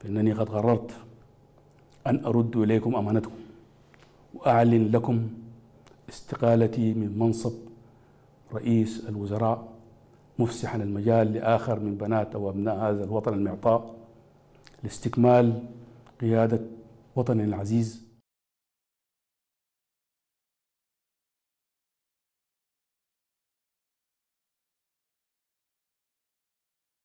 فإنني قد قررت أن أرد إليكم أمانتكم وأعلن لكم استقالتي من منصب رئيس الوزراء، مفسحا المجال لآخر من بنات أو أبناء هذا الوطن المعطاء لاستكمال قيادة وطننا العزيز